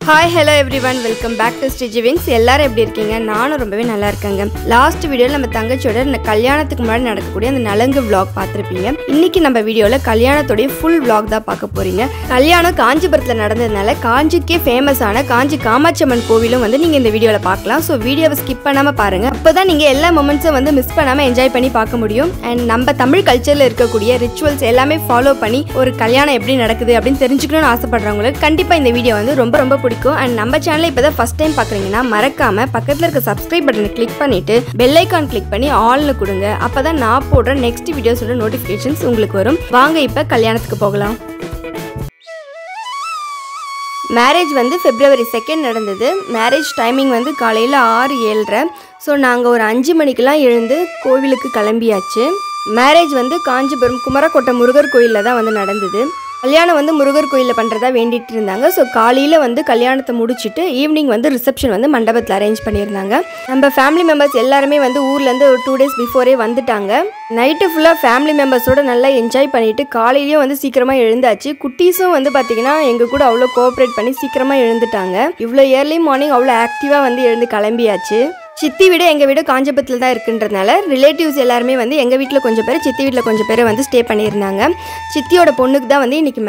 Hi, hello everyone. Welcome back to Stitchy Wings. எல்லாரும் எப்படி இருக்கீங்க? நானும் ரொம்பவே நல்லா இருக்கேங்க. லாஸ்ட் வீடியோல நம்ம தங்கச்சியோட கல்யாணத்துக்கு முன்னாடி நடக்கக்கூடிய அந்த நலங்கு vlog பார்த்திருப்பீங்க. இன்னைக்கு நம்ம வீடியோல கல்யாணத்தோட full vlog தான் பார்க்க போறீங்க. கல்யாணம் காஞ்சிபுரத்துல நடந்ததனால காஞ்சிக்கே ஃபேமஸான காஞ்சி காமாட்சி அம்மன் கோவிலும் வந்து நீங்க இந்த வீடியோல பார்க்கலாம். சோ வீடியோவை ஸ்கிப் பண்ணாம பாருங்க. அப்பதான் நீங்க எல்லா மொமெண்ட்ஸும் வந்து மிஸ் பண்ணாம என்ஜாய் பண்ணி பார்க்க முடியும். அண்ட் நம்ம தமிழ் கல்ச்சர்ல இருக்கக்கூடிய ரிச்சுவல்ஸ் எல்லாமே ஃபாலோ பண்ணி ஒரு கல்யாணம் எப்படி நடக்குது அப்படின்னு தெரிஞ்சுக்கணும்னு ஆசைப்படுறவங்களுக்கு கண்டிப்பா இந்த வீடியோ வந்து ரொம்ப பிடிக்கும். And நம்ம சேனலை இப்பதான் ஃபர்ஸ்ட் டைம் பார்க்குறீங்கன்னா மறக்காம பக்கத்துல இருக்க சப்ஸ்கிரைப் பட்டனை கிளிக் பண்ணிட்டு பெல் ஐகான் கிளிக் பண்ணி ஆல்னு கொடுங்க. அப்பதான் நான் போடுற நெக்ஸ்ட் வீடியோஸோட நோட்டிஃபிகேஷன்ஸ் உங்களுக்கு வரும். வாங்க இப்போ கல்யாணத்துக்கு போகலாம். மேரேஜ் வந்து February 2 நடந்தது. மேரேஜ் டைமிங் வந்து காலையில் 6-7:30. ஸோ நாங்கள் ஒரு 5 மணிக்கெலாம் எழுந்து கோவிலுக்கு கிளம்பியாச்சு. மேரேஜ் வந்து காஞ்சிபுரம் குமரக்கோட்டை முருகர் கோயிலில் தான் வந்து நடந்தது. கல்யாணம் வந்து முருகர் கோயிலில் பண்ணுறதா வேண்டிட்டு இருந்தாங்க. ஸோ காலையில் வந்து கல்யாணத்தை முடிச்சுட்டு ஈவினிங் வந்து ரிசப்ஷன் வந்து மண்டபத்தில் அரேஞ்ச் பண்ணியிருந்தாங்க. நம்ம ஃபேமிலி மெம்பர்ஸ் எல்லாருமே வந்து ஊர்லேருந்து ஒரு 2 days பிஃபோரே வந்துட்டாங்க. நைட்டு ஃபுல்லாக ஃபேமிலி மெம்பர்ஸோடு நல்லா என்ஜாய் பண்ணிவிட்டு காலையிலேயும் வந்து சீக்கிரமாக எழுந்தாச்சு. குட்டீஸும் வந்து பார்த்திங்கன்னா எங்கள் கூட அவ்வளோ கோஆப்ரேட் பண்ணி சீக்கிரமாக எழுந்துட்டாங்க. இவ்வளோ ஏர்லி மார்னிங் அவ்வளோ ஆக்டிவாக வந்து எழுந்து கிளம்பியாச்சு. சித்தி வீடு எங்கள் வீடு காஞ்சிபுரத்தில் தான் இருக்குன்றதுனால ரிலேட்டிவ்ஸ் எல்லாருமே வந்து எங்கள் வீட்டில் கொஞ்சம் பேர், சித்தி வீட்டில் கொஞ்சம் பேர் வந்து ஸ்டே பண்ணியிருந்தாங்க. சித்தியோட பொண்ணுக்கு தான் வந்து இன்றைக்கி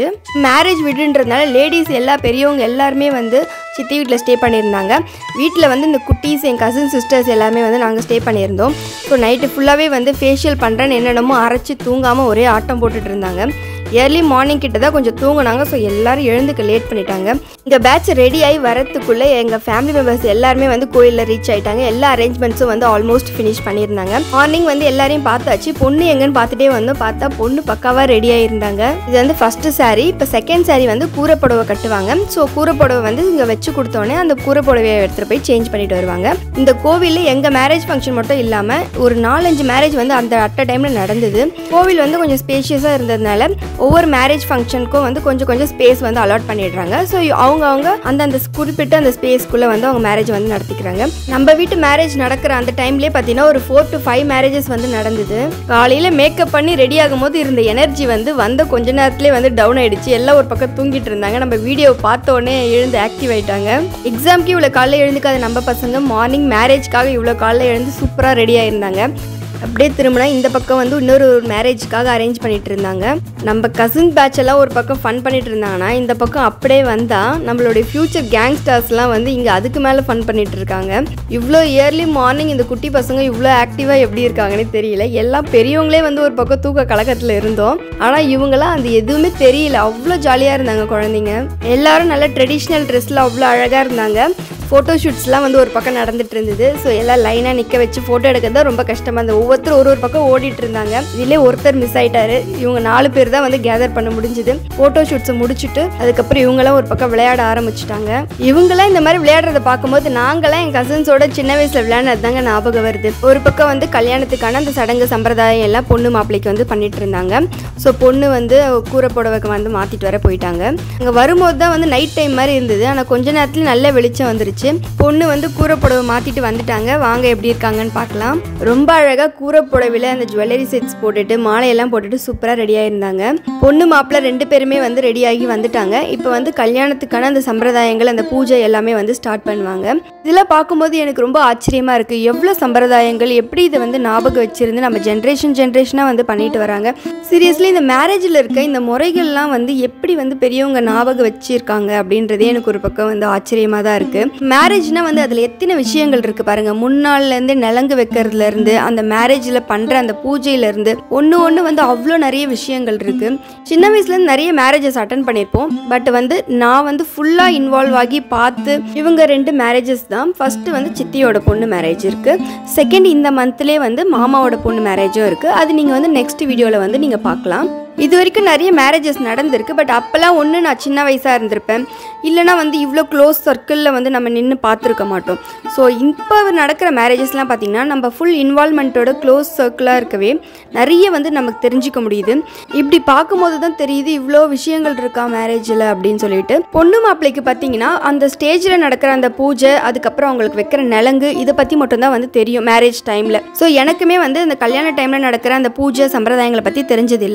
மேரேஜ் வீடுன்றதுனால லேடிஸ் எல்லா பெரியவங்க எல்லாருமே வந்து சித்தி வீட்டில் ஸ்டே பண்ணியிருந்தாங்க. வீட்டில் வந்து இந்த குட்டீஸ், என் கசின் சிஸ்டர்ஸ் எல்லாமே வந்து நாங்கள் ஸ்டே பண்ணியிருந்தோம். ஸோ நைட்டு ஃபுல்லாகவே வந்து ஃபேஷியல் பண்ணுறேன்னு என்னென்னமோ அரைச்சி தூங்காமல் ஒரே ஆட்டம் போட்டுட்டு இருந்தாங்க. ஏர்லி மார்னிங் கிட்ட தான் கொஞ்சம் தூங்கினாங்க. ஸோ எல்லோரும் எழுந்துக்க லேட் பண்ணிட்டாங்க. இந்த பேட்ச் ரெடி ஆகி வரத்துக்குள்ளே எங்கள் ஃபேமிலி மெம்பர்ஸ் எல்லாருமே வந்து கோயிலில் ரீச் ஆகிட்டாங்க. எல்லா அரேஞ்ச்மெண்ட்ஸும் வந்து ஆல்மோஸ்ட் ஃபினிஷ் பண்ணியிருந்தாங்க. மார்னிங் வந்து எல்லாரையும் பார்த்தாச்சு. பொண்ணு எங்கன்னு பார்த்துட்டே வந்து பார்த்தா பொண்ணு பக்காவாக ரெடி ஆகியிருந்தாங்க. இது வந்து ஃபஸ்ட்டு சாரீ. இப்போ செகண்ட் சாரீ வந்து கூரைப்புடவை கட்டுவாங்க. ஸோ கூரைப்புடவை வந்து இங்கே வச்சு கொடுத்தோன்னே அந்த கூரைப்புடவையை எடுத்துகிட்டு போய் சேஞ்ச் பண்ணிட்டு வருவாங்க. இந்த கோவிலில் எங்கள் மேரேஜ் ஃபங்க்ஷன் மட்டும் இல்லாமல் ஒரு 4-5 மேரேஜ் வந்து அந்த அட்ட டைமில் நடந்தது. கோவில் வந்து கொஞ்சம் ஸ்பேஷியஸாக இருந்ததுனால ஒவ்வொரு மேரேஜ் ஃபங்க்ஷனுக்கும் வந்து கொஞ்சம் ஸ்பேஸ் வந்து அலாட் பண்ணிடுறாங்க. ஸோ அவங்க அந்த குறிப்பிட்ட அந்த ஸ்பேஸ்க்குள்ளே வந்து அவங்க மேரேஜ் வந்து நடத்திக்கிறாங்க. நம்ம வீட்டு மேரேஜ் நடக்கிற அந்த டைம்லேயே பார்த்தீங்கன்னா ஒரு 4 to 5 மேரேஜஸ் வந்து நடந்தது. காலையில் மேக்கப் பண்ணி ரெடி ஆகும் போது இருந்த எனர்ஜி வந்து கொஞ்ச நேரத்துலேயே வந்து டவுன் ஆகிடுச்சு. எல்லாம் ஒரு பக்கம் தூங்கிட்டு இருந்தாங்க. நம்ம வீடியோ பார்த்தோன்னே எழுந்து ஆக்டிவ் ஆகிட்டாங்க. எக்ஸாம்க்கு இவ்வளோ காலையில் எழுந்துக்காத நம்ம பசங்க மார்னிங் மேரேஜ்க்காக இவ்வளோ காலையில் எழுந்து சூப்பராக ரெடி ஆகியிருந்தாங்க. அப்படியே திரும்பினா இந்த பக்கம் வந்து இன்னொரு மேரேஜ்க்காக அரேஞ்ச் பண்ணிட்டு இருந்தாங்க. நம்ம கசின் பேட்ச் எல்லாம் ஒரு பக்கம் ஃபன் பண்ணிட்டு இருந்தாங்கன்னா இந்த பக்கம் அப்படியே வந்தால் நம்மளுடைய ஃபியூச்சர் கேங்ஸ்டர்ஸ்லாம் வந்து இங்கே அதுக்கு மேலே ஃபன் பண்ணிட்டு இருக்காங்க. இவ்வளோ ஏர்லி மார்னிங் இந்த குட்டி பசங்க இவ்வளோ ஆக்டிவாக எப்படி இருக்காங்கன்னு தெரியல. எல்லாம் பெரியவங்களே வந்து ஒரு பக்கம் தூக்க கலக்கத்தில் இருந்தோம். ஆனால் இவங்களாம் அது எதுவுமே தெரியல. அவ்வளோ ஜாலியாக இருந்தாங்க குழந்தைங்க. எல்லாரும் நல்ல ட்ரெடிஷ்னல் ட்ரெஸ்ஸில் அவ்வளோ அழகாக இருந்தாங்க. ஃபோட்டோ ஷூட்ஸ்லாம் வந்து ஒரு பக்கம் நடந்துட்டு இருந்தது. ஸோ எல்லாம் லைனாக நிற்க வச்சு ஃபோட்டோ எடுக்கிறது தான் ரொம்ப கஷ்டமாக இருந்தது. ஒவ்வொருத்தரும் ஒரு பக்கம் ஓடிட்டு இருந்தாங்க. இதிலே ஒருத்தர் மிஸ் ஆகிட்டாரு. இவங்க 4 பேர் தான் வந்து கேதர் பண்ண முடிஞ்சுது. ஃபோட்டோ ஷூட்ஸை முடிச்சுட்டு அதுக்கப்புறம் இவங்களாம் ஒரு பக்கம் விளையாட ஆரம்பிச்சிட்டாங்க. இவங்களாம் இந்த மாதிரி விளையாடுறத பார்க்கும்போது நாங்களாம் என் கசின்ஸோட சின்ன வயசில் விளையாடுறது தாங்க ஞாபகம் வருது. ஒரு பக்கம் வந்து கல்யாணத்துக்கான அந்த சடங்கு சம்பிரதாயம் எல்லாம் பொண்ணு மாப்பிள்ளைக்கு வந்து பண்ணிட்டு இருந்தாங்க. ஸோ பொண்ணு வந்து கூரை புடவைக்கு வந்து மாற்றிட்டு வர போயிட்டாங்க. அங்கே வரும்போது தான் வந்து நைட் டைம் மாதிரி இருந்தது. ஆனால் கொஞ்ச நேரத்தில் நல்ல வெளிச்சம் வந்துருச்சு. பொண்ணு வந்து கூரை புடவை மாற்றிட்டு வந்துட்டாங்க. வாங்க எப்படி இருக்காங்கன்னு பார்க்கலாம். ரொம்ப அழகாக கூரை புடவையில் அந்த ஜுவல்லரி செட்ஸ் போட்டுட்டு மாலையெல்லாம் போட்டுட்டு சூப்பராக ரெடியாக இருந்தாங்க. பொண்ணு மாப்பிள்ளை 2 பேருமே வந்து ரெடியாகி வந்துட்டாங்க. இப்போ வந்து கல்யாணத்துக்கான அந்த சம்பிரதாயங்கள், அந்த பூஜை எல்லாமே வந்து ஸ்டார்ட் பண்ணுவாங்க. இதெல்லாம் பார்க்கும்போது எனக்கு ரொம்ப ஆச்சரியமாக இருக்குது. எவ்வளோ சம்பிரதாயங்கள், எப்படி இதை வந்து ஞாபகம் வச்சிருந்து நம்ம ஜென்ரேஷனாக வந்து பண்ணிட்டு வராங்க. சீரியஸ்லி இந்த மேரேஜில் இருக்க இந்த முறைகள்லாம் வந்து எப்படி வந்து பெரியவங்க ஞாபகம் வச்சிருக்காங்க அப்படின்றதே எனக்கு ஒரு பக்கம் வந்து ஆச்சரியமாக தான் இருக்குது. மேரேஜ்னால் வந்து அதில் எத்தனை விஷயங்கள் இருக்குது பாருங்கள். முன்னாள்லேருந்து நலங்கு வைக்கிறதுலேருந்து அந்த மேரேஜில் பண்ணுற அந்த பூஜையிலேருந்து ஒன்று வந்து அவ்வளோ நிறைய விஷயங்கள் இருக்குது. சின்ன வயசுலேருந்து நிறைய மேரேஜஸ் அட்டன் பண்ணியிருப்போம். பட் வந்து நான் வந்து ஃபுல்லாக இன்வால்வ் ஆகி பார்த்து இவங்க 2 மேரேஜஸ் தான். ஃபஸ்ட்டு வந்து சித்தியோட பொண்ணு மேரேஜ் இருக்குது. செகண்ட் இந்த மந்த்லேயே வந்து மாமாவோட பொண்ணு மேரேஜும் இருக்குது. அது நீங்கள் வந்து நெக்ஸ்ட் வீடியோவில் வந்து நீங்கள் பார்க்கலாம். இது வரைக்கும் நிறைய மேரேஜஸ் நடந்திருக்கு. பட் அப்போல்லாம் ஒன்று நான் சின்ன வயசாக இருந்திருப்பேன், இல்லைனா வந்து இவ்வளோ க்ளோஸ் சர்க்கிளில் வந்து நம்ம நின்று பார்த்துருக்க மாட்டோம். ஸோ இப்போ நடக்கிற மேரேஜஸ்லாம் பார்த்திங்கன்னா நம்ம ஃபுல் இன்வால்மெண்ட்டோட க்ளோஸ் சர்க்கிளாக இருக்கவே நிறைய வந்து நமக்கு தெரிஞ்சிக்க முடியுது. இப்படி பார்க்கும்போது தான் தெரியுது இவ்வளோ விஷயங்கள் இருக்கா மேரேஜில் அப்படின்னு சொல்லிட்டு. பொண்ணு மாப்பிள்ளைக்கு பார்த்திங்கன்னா அந்த ஸ்டேஜில் நடக்கிற அந்த பூஜை, அதுக்கப்புறம் அவங்களுக்கு வைக்கிற நலங்கு, இதை பற்றி மட்டும்தான் வந்து தெரியும் மேரேஜ் டைமில். ஸோ எனக்குமே வந்து அந்த கல்யாண டைமில் நடக்கிற அந்த பூஜை சம்பிரதாயங்களை பற்றி தெரிஞ்சதில்லை. பட்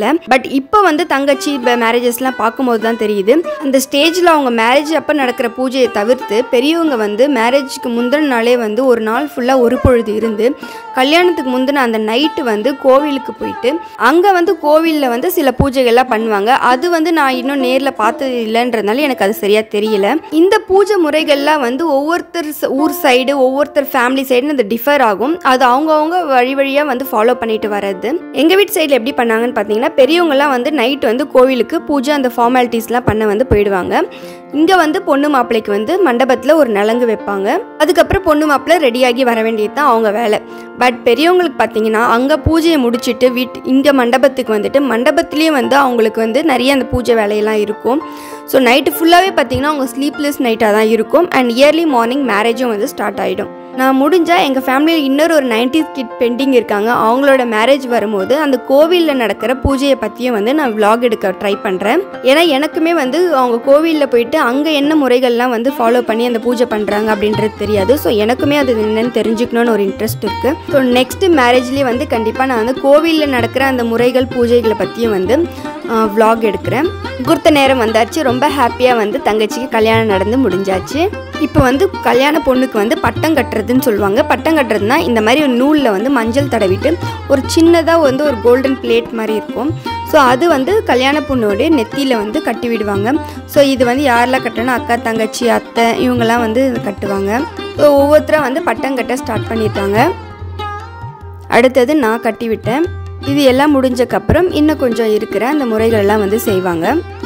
இப்போ வந்து தங்கச்சி மேரேஜஸ்லாம் பார்க்கும்போது தான் தெரியுது, அந்த ஸ்டேஜில் அவங்க மேரேஜ் அப்போ நடக்கிற பூஜையை தவிர்த்து பெரியவங்க வந்து மேரேஜுக்கு முந்தின நாளே வந்து ஒரு நாள் ஃபுல்லாக ஒரு பொழுது இருந்து கல்யாணத்துக்கு முந்தின அந்த நைட்டு வந்து கோவிலுக்கு போயிட்டு அங்கே வந்து கோவிலில் வந்து சில பூஜைகள்லாம் பண்ணுவாங்க. அது வந்து நான் இன்னும் நேரில் பார்த்தது இல்லைன்றதுனால எனக்கு அது சரியாக தெரியல. இந்த பூஜை முறைகள்லாம் வந்து ஒவ்வொருத்தர் ஊர் சைடு ஒவ்வொருத்தர் ஃபேமிலி சைடுன்னு அது டிஃபர் ஆகும். அது அவங்கவுங்க வழியாக வந்து ஃபாலோ பண்ணிட்டு வர்றது. எங்கள் வீட்டு சைடில் எப்படி பண்ணாங்கன்னு பார்த்தீங்கன்னா, பெரியவங்கலாம் வந்து நைட் வந்து கோவிலுக்கு பூஜை அந்த ஃபார்மாலிட்டிஸ்லாம் பண்ண வந்து போயிடுவாங்க. இங்கே வந்து பொண்ணு மாப்பிள்ளைக்கு வந்து மண்டபத்தில் ஒரு நலங்கு வைப்பாங்க. அதுக்கப்புறம் பொண்ணு மாப்பிள்ளை ரெடியாகி வர வேண்டியது தான் அவங்க வேலை. பட் பெரியவங்களுக்கு பார்த்தீங்கன்னா அங்கே பூஜையை முடிச்சுட்டு இங்கே மண்டபத்துக்கு வந்துட்டு மண்டபத்துலேயே வந்து அவங்களுக்கு வந்து நிறைய அந்த பூஜை வேலையெல்லாம் இருக்கும். ஸோ நைட்டு ஃபுல்லாகவே பார்த்தீங்கன்னா அவங்க ஸ்லீப்லெஸ் நைட்டாக தான் இருக்கும். அண்ட் இயர்லி மார்னிங் மேரேஜும் வந்து ஸ்டார்ட் ஆகிடும். நான் முடிஞ்சால் எங்கள் ஃபேமிலியில் இன்னொரு 90s கிட் பெண்டிங் இருக்காங்க. அவங்களோட மேரேஜ் வரும்போது அந்த கோவிலில் நடக்கிற பூஜையை பற்றியும் வந்து நான் vlog எடுக்க ட்ரை பண்ணுறேன். ஏன்னா எனக்குமே வந்து அவங்க கோவிலில் போயிட்டு அங்கே என்ன முறைகள்லாம் வந்து ஃபாலோ பண்ணி அந்த பூஜை பண்ணுறாங்க அப்படின்றது தெரியாது. ஸோ எனக்குமே அது என்னென்னு தெரிஞ்சுக்கணுன்னு ஒரு இன்ட்ரெஸ்ட் இருக்குது. ஸோ நெக்ஸ்ட்டு மேரேஜ்லேயே வந்து கண்டிப்பாக நான் வந்து கோவிலில் நடக்கிற அந்த முறைகள் பூஜைகளை பற்றியும் வந்து vlog எடுக்கிறேன். முகூர்த்த நேரம் வந்தாச்சு. ரொம்ப ஹாப்பியாக வந்து தங்கச்சிக்கு கல்யாணம் நடந்து முடிஞ்சாச்சு. இப்போ வந்து கல்யாண பொண்ணுக்கு வந்து பட்டம் கட்டுறதுன்னு சொல்லுவாங்க. பட்டம் கட்டுறதுனா இந்த மாதிரி ஒரு நூலில் வந்து மஞ்சள் தடவிட்டு ஒரு சின்னதாக வந்து ஒரு கோல்டன் பிளேட் மாதிரி இருக்கும். ஸோ அது வந்து கல்யாண பொண்ணோடைய நெத்தியில் வந்து கட்டி விடுவாங்க. ஸோ இது வந்து யாரெல்லாம் கட்டணும், அக்கா தங்கச்சி அத்தை இவங்கெல்லாம் வந்து கட்டுவாங்க. ஸோ ஒவ்வொருத்தரும் வந்து பட்டம் கட்ட ஸ்டார்ட் பண்ணிட்டாங்க. அடுத்தது நான் கட்டி விட்டேன். இது எல்லாம் முடிஞ்சக்கப்புறம் இன்னும் கொஞ்சம் இருக்கிற அந்த முறைகள்லாம் வந்து செய்வாங்க.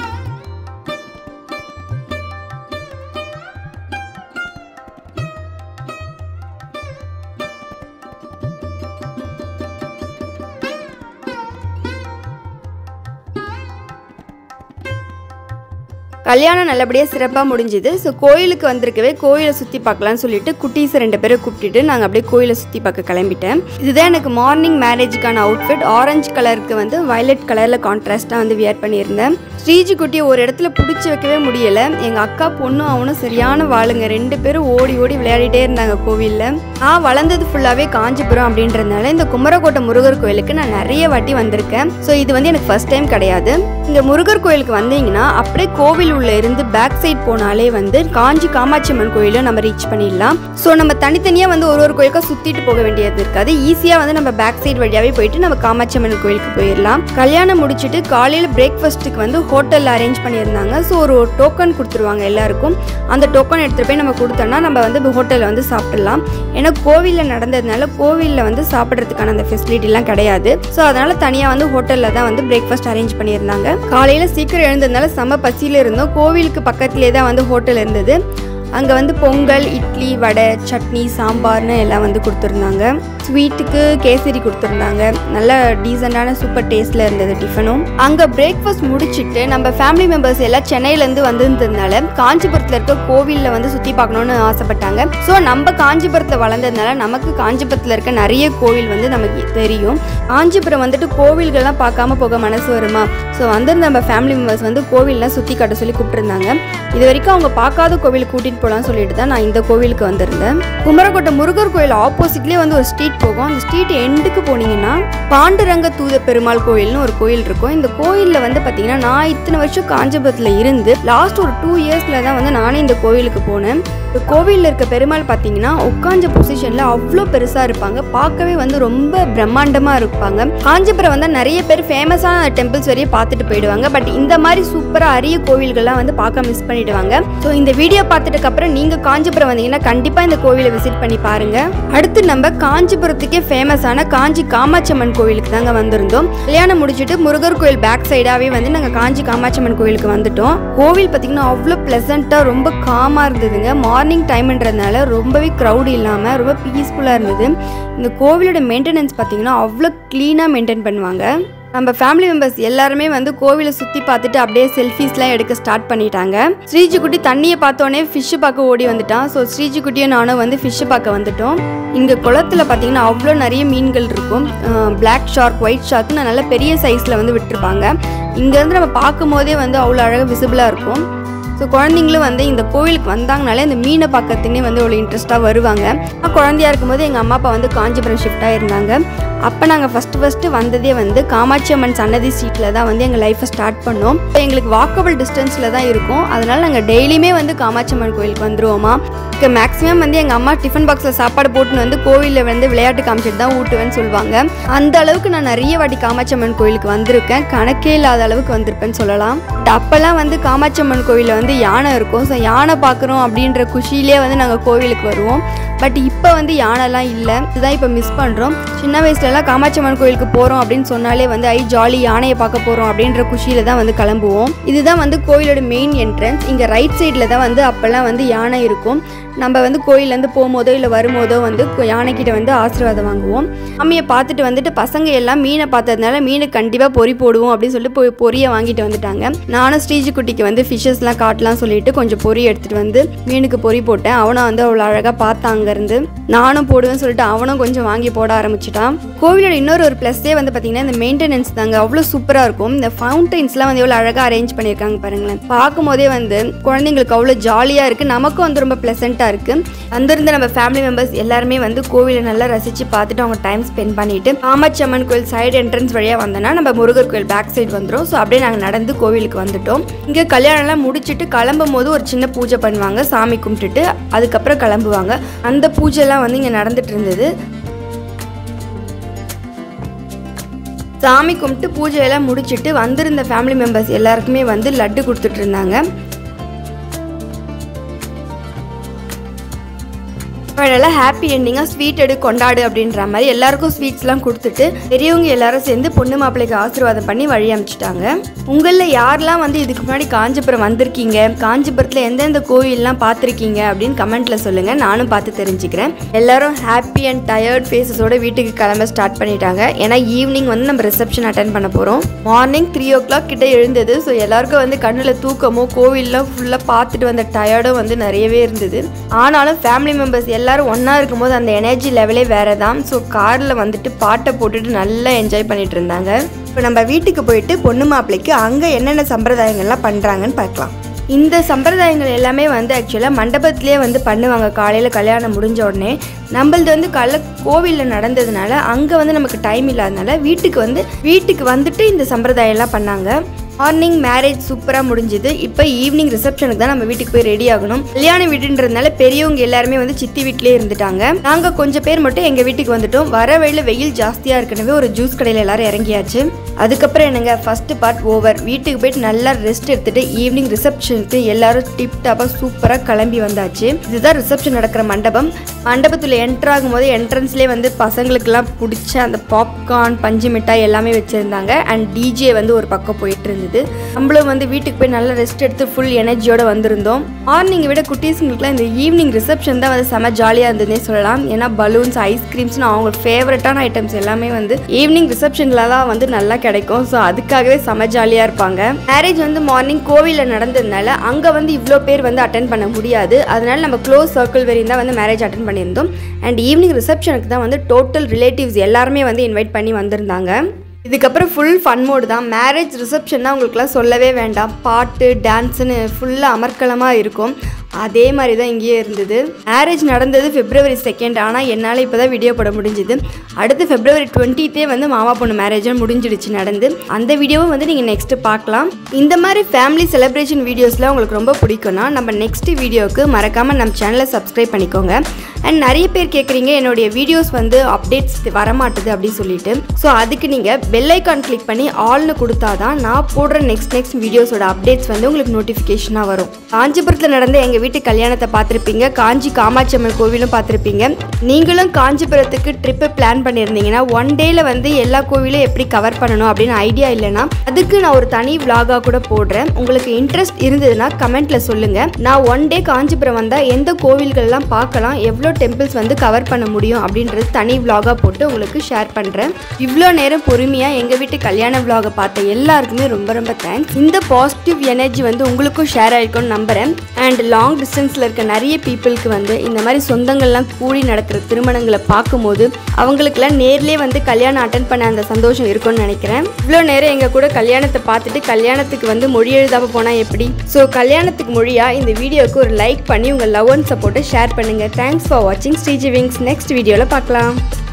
கல்யாணம் நல்லபடியாக சிறப்பாக முடிஞ்சுது. ஸோ கோயிலுக்கு வந்திருக்கவே கோயிலை சுற்றி பார்க்கலான்னு சொல்லிட்டு குட்டீஸை 2 பேரை கூப்பிட்டுட்டு நாங்கள் அப்படியே கோயிலை சுற்றி பார்க்க கிளம்பிட்டேன். இதுதான் எனக்கு மார்னிங் மேரேஜுக்கான அவுட்ஃபிட். ஆரஞ்சு கலருக்கு வந்து வயலட் கலரில் கான்ட்ராஸ்ட்டாக வந்து வியர் பண்ணியிருந்தேன். ஸ்ரீஜி குட்டியை ஒரு இடத்துல பிடிச்சி வைக்கவே முடியலை. எங்கள் அக்கா பொண்ணும் அவனும் சரியான வாளுங்க. 2 பேரும் ஓடி ஓடி விளையாடிட்டே இருந்தாங்க கோவிலில். நான் வளர்ந்தது ஃபுல்லாகவே காஞ்சிபுரம் அப்படின்றதுனால இந்த குமரக்கோட்டை முருகர் கோயிலுக்கு நான் நிறைய வாட்டி வந்திருக்கேன். ஸோ இது வந்து எனக்கு ஃபர்ஸ்ட் டைம் கிடையாது. இங்கே முருகர் கோயிலுக்கு வந்தீங்கன்னா அப்படியே கோவில் உள்ள இருந்து பேக் சைட் போனாலே வந்து காஞ்சி காமாட்சி அம்மன் கோயிலை நம்ம ரீச் பண்ணிடலாம். ஸோ நம்ம தனித்தனியாக வந்து ஒரு கோயிலுக்காக சுற்றிட்டு போக வேண்டியது இருக்காது. ஈஸியாக வந்து நம்ம பேக் சைட் வழியாகவே போயிட்டு நம்ம காமாட்சி அம்மன் கோயிலுக்கு போயிடலாம். கல்யாணம் முடிச்சுட்டு காலையில் பிரேக்ஃபாஸ்ட்டுக்கு வந்து ஹோட்டலில் அரேஞ்ச் பண்ணியிருந்தாங்க. ஸோ ஒரு டோக்கன் கொடுத்துருவாங்க எல்லாருக்கும். அந்த டோக்கன் எடுத்துகிட்டு போய் நம்ம கொடுத்தோம்னா நம்ம வந்து ஹோட்டலில் வந்து சாப்பிடலாம். ஏன்னா கோவிலில் நடந்ததுனால கோவிலில் வந்து சாப்பிட்றதுக்கான அந்த ஃபெசிலிட்டிலாம் கிடையாது. ஸோ அதனால் தனியாக வந்து ஹோட்டலில் தான் வந்து பிரேக்ஃபாஸ்ட் அரேஞ்ச் பண்ணியிருந்தாங்க. காலையில் சீக்கிரம் எழுந்ததுனால செம்ம பசியில் இருந்தோம். கோவிலுக்கு பக்கத்துலேயே தான் வந்து ஹோட்டல் இருந்தது. அங்கே வந்து பொங்கல், இட்லி, வடை, சட்னி, சாம்பார்னு எல்லாம் வந்து கொடுத்துருந்தாங்க. ஸ்வீட்டுக்கு கேசரி கொடுத்துருந்தாங்க. நல்ல டீசெண்டான சூப்பர் டேஸ்ட்டில் இருந்தது டிஃபனும். அங்கே பிரேக்ஃபாஸ்ட் முடிச்சுட்டு நம்ம ஃபேமிலி மெம்பர்ஸ் எல்லாம் சென்னையிலேருந்து வந்திருந்ததுனால காஞ்சிபுரத்தில் இருக்க கோவிலில் வந்து சுற்றி பார்க்கணுன்னு ஆசைப்பட்டாங்க. ஸோ நம்ம காஞ்சிபுரத்தில் வளர்ந்ததுனால நமக்கு காஞ்சிபுரத்தில் இருக்க நிறைய கோவில் வந்து நமக்கு தெரியும். காஞ்சிபுரம் வந்துட்டு கோவில்கள்லாம் பார்க்காம போக மனசு வருமா? ஸோ வந்திருந்த நம்ம ஃபேமிலி மெம்பர்ஸ் வந்து கோவில்லாம் சுற்றி காட்ட சொல்லி கூப்பிட்டுருந்தாங்க. இது வரைக்கும் அவங்க பார்க்காத கோவிலுக்கு கூட்டிகிட்டு போகலான்னு சொல்லிட்டு தான் நான் இந்த கோவிலுக்கு வந்திருந்தேன். குமரக்கோட்டை முருகர் கோயில் ஆப்போசிட்லேயே வந்து ஒரு ஸ்ட்ரீட் போகும். அந்த ஸ்ட்ரீட் எண்டுக்கு போனீங்கன்னா பாண்டுரங்க தூத பெருமாள் கோயில்னு ஒரு கோயில் இருக்கும். இந்த கோயிலில் வந்து பார்த்தீங்கன்னா நான் இத்தனை வருஷம் காஞ்சிபுரத்தில் இருந்து லாஸ்ட் ஒரு 2 இயர்ஸில் தான் வந்து நானே இந்த கோவிலுக்கு போனேன். இந்த கோவிலில் இருக்க பெருமாள் பார்த்தீங்கன்னா உட்காஞ்ச பொசிஷனில் அவ்வளோ பெருசாக இருப்பாங்க. பார்க்கவே வந்து ரொம்ப பிரம்மாண்டமாக இருப்பாங்க. காஞ்சிபுரம் வந்து நிறைய பேர் ஃபேமஸான டெம்பிள்ஸ் வரையும் பார்த்துட்டு போயிடுவாங்க. பட் இந்த மாதிரி சூப்பராக அரிய கோவில்கள்லாம் வந்து பார்க்க மிஸ் பண்ணிடுவாங்க. ஸோ இந்த வீடியோ பார்த்துட்டு அப்புறம் நீங்கள் காஞ்சிபுரம் வந்தீங்கன்னா கண்டிப்பாக இந்த கோவிலை விசிட் பண்ணி பாருங்கள். அடுத்து நம்ம காஞ்சிபுரத்துக்கே ஃபேமஸான காஞ்சி காமாட்சி அம்மன் கோவிலுக்கு தாங்க வந்திருந்தோம். கல்யாணம் முடிச்சுட்டு முருகர் கோயில் பேக் சைடாகவே வந்து நாங்கள் காஞ்சி காமாட்சி அம்மன் கோவிலுக்கு வந்துட்டோம். கோவில் பார்த்தீங்கன்னா அவ்வளோ ப்ளசண்ட்டாக ரொம்ப காமாக இருந்ததுங்க. மார்னிங் டைம்ன்றதுனால ரொம்பவே க்ரௌட் இல்லாமல் ரொம்ப பீஸ்ஃபுல்லாக இருந்தது. இந்த கோவிலோட மெயின்டெனன்ஸ் பார்த்தீங்கன்னா அவ்வளோ க்ளீனாக மெயின்டைன் பண்ணுவாங்க. நம்ம ஃபேமிலி மெம்பர்ஸ் எல்லாருமே வந்து கோவிலை சுற்றி பார்த்துட்டு அப்படியே செல்ஃபீஸ்லாம் எடுக்க ஸ்டார்ட் பண்ணிட்டாங்க. ஸ்ரீஜி குட்டி தண்ணியை பார்த்தோன்னே ஃபிஷ்ஷு பார்க்க ஓடி வந்துட்டான். ஸோ ஸ்ரீஜி குட்டியும் நானும் வந்து ஃபிஷ்ஷு பார்க்க வந்துட்டோம். இங்கே குளத்தில் பார்த்தீங்கன்னா அவ்வளோ நிறைய மீன்கள் இருக்கும். பிளாக் ஷார்க், ஒயிட் ஷார்க்னு நல்ல பெரிய சைஸில் வந்து விட்டுருப்பாங்க. இங்கேருந்து நம்ம பார்க்கும் போதே வந்து அவ்வளோ அழகாக விசிபிளாக இருக்கும். ஸோ குழந்தைங்களும் வந்து இந்த கோவிலுக்கு வந்தாங்கனாலே இந்த மீனை பார்க்கறதுக்குன்னே வந்து அவ்வளோ இன்ட்ரெஸ்ட்டாக வருவாங்க. குழந்தையாக இருக்கும்போது எங்கள் அம்மா அப்பா வந்து காஞ்சிபுரம் ஷிஃப்டாக இருந்தாங்க. அப்போ நாங்கள் ஃபஸ்ட்டு வந்ததே வந்து காமாட்சி அம்மன் சன்னதி ஸ்ட்ரீட்டில் தான் வந்து எங்கள் லைஃப்பை ஸ்டார்ட் பண்ணோம். இப்போ எங்களுக்கு வாக்கபிள் டிஸ்டன்ஸில் தான் இருக்கும். அதனால் நாங்கள் டெய்லியுமே வந்து காமாட்சி அம்மன் கோயிலுக்கு வந்துருவோமா. மேக்ஸிமம் வந்து எங்கள் அம்மா டிஃபன் பாக்ஸில் சாப்பாடு போட்டுன்னு வந்து கோவிலில் வந்து விளையாட்டு காமிச்சிட்டு தான் ஊட்டுவேன்னு சொல்லுவாங்க. அந்த அளவுக்கு நான் நிறைய வாட்டி காமாட்சி அம்மன் கோயிலுக்கு வந்திருக்கேன். கணக்கே இல்லாத அளவுக்கு வந்திருப்பேன்னு சொல்லலாம். அப்போல்லாம் வந்து காமாட்சி அம்மன் கோயிலில் வந்து யானை இருக்கும். ஸோ யானை பார்க்குறோம் அப்படின்ற குஷியிலே வந்து நாங்கள் கோவிலுக்கு வருவோம். பட் இப்போ வந்து யானைலாம் இல்லை. இதுதான் இப்போ மிஸ் பண்ணுறோம். சின்ன வயசுலலாம் காமாட்சி அம்மன் கோயிலுக்கு போகிறோம் அப்படின்னு சொன்னாலே வந்து ஜாலி யானையை பார்க்க போகிறோம் அப்படின்ற குஷியில் தான் வந்து கிளம்புவோம். இதுதான் வந்து கோயிலோட மெயின் என்ட்ரன்ஸ். இங்கே ரைட் சைடில் தான் வந்து அப்போல்லாம் வந்து யானை இருக்கும். நம்ம வந்து கோயிலேருந்து போகும்போதோ இல்லை வரும்போதோ வந்து யானைக்கிட்ட வந்து ஆசீர்வாதம் வாங்குவோம். சாமியை பார்த்துட்டு வந்துட்டு பசங்க எல்லாம் மீனை பார்த்ததுனால மீனுக்கு கண்டிப்பாக பொறி போடுவோம் அப்படின்னு சொல்லிட்டு போய் பொரியை வாங்கிட்டு வந்துட்டாங்க. நானும் ஸ்ரீஜி குட்டிக்கு வந்து ஃபிஷ்ஷஸ்லாம் காட்டலாம் சொல்லிட்டு கொஞ்சம் பொரி எடுத்துகிட்டு வந்து மீனுக்கு பொறி போட்டேன். அவனும் வந்து அவ்வளோ அழகாக பார்த்தாங்க இருந்து. நானும் போடுவேன்னு சொல்லிட்டு அவனும் கொஞ்சம் வாங்கி போட ஆரம்பிச்சிட்டான். கோவிலோட இன்னொரு ப்ளஸ்ஸே வந்து பார்த்தீங்கன்னா இந்த மெயின்டெனன்ஸ் தாங்க. அவ்வளோ சூப்பராக இருக்கும். இந்த ஃபவுண்டைன்ஸ்லாம் வந்து எவ்வளோ அழகாக அரேஞ்ச் பண்ணியிருக்காங்க பாருங்களேன். பார்க்கும் போதே வந்து குழந்தைங்களுக்கு அவ்வளோ ஜாலியாக இருக்குது. நமக்கும் வந்து ரொம்ப ப்ளசண்ட்டாக இருக்குது. வந்திருந்த நம்ம ஃபேமிலி மெம்பர்ஸ் எல்லாருமே வந்து கோவிலை நல்லா ரசித்து பார்த்துட்டு அவங்க டைம் ஸ்பெண்ட் பண்ணிட்டு காமாட்சி அம்மன் கோயில் சைடு என்ட்ரன்ஸ் வழியாக வந்தோன்னா நம்ம முருகர் கோயில் பேக் சைடு வந்துடும். ஸோ அப்படியே நாங்கள் நடந்து கோவிலுக்கு வந்துட்டோம். இங்கே கல்யாணம்லாம் முடிச்சுட்டு கிளம்பும் போது ஒரு சின்ன பூஜை பண்ணுவாங்க. சாமி கும்பிட்டுட்டு அதுக்கப்புறம் கிளம்புவாங்க. அந்த பூஜைலாம் வந்து இங்கே நடந்துட்டு இருந்தது. சாமி கும்பிட்டு பூஜையெல்லாம் முடிச்சுட்டு வந்திருந்த ஃபேமிலி மெம்பர்ஸ் எல்லாருக்குமே வந்து லட்டு கொடுத்துட்டு இருந்தாங்க. நல்லா ஹாப்பி எண்டிங்காக ஸ்வீட் எடு கொண்டாடு அப்படின்ற மாதிரி எல்லாருக்கும் ஸ்வீட்ஸ்லாம் கொடுத்துட்டு பெரியவங்க எல்லாரும் சேர்ந்து பொண்ணு மாப்பிள்ளைக்கு ஆசீர்வாதம் பண்ணி வழி அனுப்பிச்சிட்டாங்க. உங்களில் யாரெல்லாம் வந்து இதுக்கு முன்னாடி காஞ்சிபுரம் வந்திருக்கீங்க, காஞ்சிபுரத்தில் எந்தெந்த கோவில்லாம் பார்த்துருக்கீங்க அப்படின்னு கமெண்ட்டில் சொல்லுங்கள். நானும் பார்த்து தெரிஞ்சுக்கிறேன். எல்லாரும் ஹாப்பி அண்ட் டயர்ட் ஃபேஸஸோட வீட்டுக்கு கிளம்ப ஸ்டார்ட் பண்ணிட்டாங்க. ஏன்னா ஈவினிங் வந்து நம்ம ரிசப்ஷன் அட்டென்ட் பண்ண போகிறோம். மார்னிங் 3 o'clock கிட்ட எழுந்தது. ஸோ எல்லாருக்கும் வந்து கண்ணில் தூக்கமோ கோவில்லாம் ஃபுல்லாக பார்த்துட்டு வந்த டயர்டும் வந்து நிறையவே இருந்தது. ஆனாலும் ஃபேமிலி மெம்பர்ஸ் எல்லாரும் ஒன்றா இருக்கும்போது அந்த எனர்ஜி லெவலே வேறு தான். ஸோ காரில் வந்துட்டு பாட்டை போட்டுட்டு நல்லா என்ஜாய் பண்ணிட்டு இருந்தாங்க. இப்போ நம்ம வீட்டுக்கு போயிட்டு பொண்ணு மாப்பிள்ளைக்கு அங்கே என்னென்ன சம்பிரதாயங்கள்லாம் பண்ணுறாங்கன்னு பார்க்கலாம். இந்த சம்பிரதாயங்கள் எல்லாமே வந்து ஆக்சுவலாக மண்டபத்திலே வந்து பண்ணுவாங்க. காலையில் கல்யாணம் முடிஞ்ச உடனே நம்மளது வந்து கோவிலில் நடந்ததுனால அங்கே வந்து நமக்கு டைம் இல்லாதனால வீட்டுக்கு வந்துட்டு இந்த சம்பிரதாயம்லாம் பண்ணாங்க. மார்னிங் மேரேஜ் சூப்பராக முடிஞ்சுது. இப்போ ஈவினிங் ரிசப்ஷனுக்கு தான் நம்ம வீட்டுக்கு போய் ரெடி ஆகணும். கல்யாண வீடுன்றதுனால பெரியவங்க எல்லாருமே வந்து சித்தி வீட்டிலே இருந்துட்டாங்க. நாங்கள் கொஞ்சம் பேர் மட்டும் எங்கள் வீட்டுக்கு வந்துட்டோம். வர வழியில் வெயில் ஜாஸ்தியாக இருக்கனவே ஒரு ஜூஸ் கடையில் எல்லாரும் இறங்கியாச்சு. அதுக்கப்புறம் என்னங்க ஃபர்ஸ்ட் பார்ட் ஓவர். வீட்டுக்கு போயிட்டு நல்லா ரெஸ்ட் எடுத்துட்டு ஈவினிங் ரிசப்ஷனுக்கு எல்லாரும் டிப் டாப்பாக சூப்பராக கிளம்பி வந்தாச்சு. இதுதான் ரிசப்ஷன் நடக்கிற மண்டபம். மண்டபத்தில் என்ட்ரு ஆகும்போது என்ட்ரன்ஸ்லேயே வந்து பசங்களுக்கெல்லாம் பிடிச்ச அந்த பாப்கார்ன் பஞ்சு மிட்டாய் எல்லாமே வச்சுருந்தாங்க. அண்ட் டிஜே வந்து ஒரு பக்கம் போயிட்டு இருந்தது. நம்மளும் வந்து வீட்டுக்கு போய் நல்லா ரெஸ்ட் எடுத்து ஃபுல் எனர்ஜியோட வந்திருந்தோம். மார்னிங்கை விட குட்டீஸுங்களுக்குலாம் இந்த ஈவினிங் ரிசப்ஷன் தான் வந்து செம ஜாலியாக இருந்ததுன்னே சொல்லலாம். ஏன்னா பலூன்ஸ், ஐஸ்கிரீம்ஸ்னு அவங்க ஃபேவரட்டான ஐட்டம்ஸ் எல்லாமே வந்து ஈவினிங் ரிசப்ஷன்லலாம் வந்து நல்லா கிடைக்கும். ஸோ அதுக்காகவே செம ஜாலியாக இருப்பாங்க. மேரேஜ் வந்து மார்னிங் கோவிலில் நடந்ததுனால அங்கே வந்து இவ்வளோ பேர் வந்து அட்டென்ட் பண்ண முடியாது. அதனால நம்ம க்ளோஸ் சர்க்கிள் வரையும் தான் வந்து மேரேஜ் அட்டென்ட் பண்ணியிருந்தோம். அண்ட் ஈவினிங் ரிசப்ஷனுக்கு தான் வந்து டோட்டல் ரிலேட்டிவ்ஸ் எல்லாருமே வந்து இன்வைட் பண்ணி வந்திருந்தாங்க. இதுக்கப்புறம் ஃபுல் ஃபன் மோடு தான். மேரேஜ் ரிசப்ஷன்னா உங்களுக்குலாம் சொல்லவே வேண்டாம். பாட்டு டான்ஸுன்னு ஃபுல்லாக அமர்க்கலமாக இருக்கும். அதே மாதிரி தான் இங்கேயே இருந்தது. மேரேஜ் நடந்தது February 2. ஆனால் என்னால் இப்போ தான் வீடியோ போட முடிஞ்சுது. அடுத்து February 20th வந்து மாமா பொண்ணு மேரேஜாக முடிஞ்சிடுச்சு நடந்து. அந்த வீடியோவும் வந்து நீங்கள் நெக்ஸ்ட்டு பார்க்கலாம். இந்த மாதிரி ஃபேமிலி செலிப்ரேஷன் வீடியோஸ்லாம் உங்களுக்கு ரொம்ப பிடிக்கும்னா நம்ம நெக்ஸ்ட் வீடியோவுக்கு மறக்காமல் நம்ம சேனலை சப்ஸ்கிரைப் பண்ணிக்கோங்க. அண்ட் நிறைய பேர் கேட்குறீங்க என்னுடைய வீடியோஸ் வந்து அப்டேட்ஸ் வரமாட்டுது அப்படின்னு சொல்லிட்டு. ஸோ அதுக்கு நீங்கள் பெல் ஐக்கான் கிளிக் பண்ணி ஆல்னு கொடுத்தா தான் நான் போடுற நெக்ஸ்ட் வீடியோஸோட அப்டேட்ஸ் வந்து உங்களுக்கு நோட்டிஃபிகேஷனாக வரும். காஞ்சிபுரத்தில் நடந்த எங்கள் வீட்டு கல்யாணத்தை பார்த்துருப்பீங்க. காஞ்சி காமாட்சி அம்மன் கோவிலும் பார்த்துருப்பீங்க. நீங்களும் காஞ்சிபுரத்துக்கு ட்ரிப்பு பிளான் பண்ணியிருந்தீங்கன்னா 1 டேயில் வந்து எல்லா கோவிலும் எப்படி கவர் பண்ணணும் அப்படின்னு ஐடியா இல்லைன்னா அதுக்கு நான் ஒரு தனி விலாகாக கூட போடுறேன். உங்களுக்கு இன்ட்ரெஸ்ட் இருந்ததுன்னா கமெண்ட்டில் சொல்லுங்கள். நான் 1 டே காஞ்சிபுரம் வந்தால் எந்த கோவில்கள்லாம் பார்க்கலாம், எவ்வளோ டெம்பிள்ஸ் வந்து கவர் பண்ண முடியும் அப்படின்றது தனி விலாகாக போட்டு உங்களுக்கு ஷேர் பண்ணுறேன். இவ்வளோ நேரம் பொறுமையாக எங்கள் வீட்டு கல்யாண விலாகை பார்த்த எல்லாருக்குமே ரொம்ப ரொம்ப தேங்க்ஸ். இந்த பாசிட்டிவ் எனர்ஜி வந்து உங்களுக்கும் ஷேர் ஆகிருக்கும்னு நம்புகிறேன். அண்ட் லாங் டிஸ்டன்ஸில் இருக்க நிறைய பீப்புளுக்கு வந்து இந்த மாதிரி சொந்தங்கள்லாம் கூடி நடக்கிற திருமணங்களை பார்க்கும்போது அவங்களுக்குலாம் நேர்லேயே வந்து கல்யாணம் அட்டன் பண்ண அந்த சந்தோஷம் இருக்கும்னு நினைக்கிறேன். இவ்வளோ நேரம் எங்கள் கூட கல்யாணத்தை பார்த்துட்டு கல்யாணத்துக்கு வந்து மொழி எழுதாமல் போனால் எப்படி? ஸோ கல்யாணத்துக்கு மொழியாக இந்த வீடியோவுக்கு ஒரு லைக் பண்ணி உங்கள் லவ் அண்ட் சப்போர்ட்டை ஷேர் பண்ணுங்கள். தேங்க்ஸ் ஃபார் வாட்சிங். ஸ்ரீஜி விங்ஸ். நெக்ஸ்ட் வீடியோவில் பார்க்கலாம்.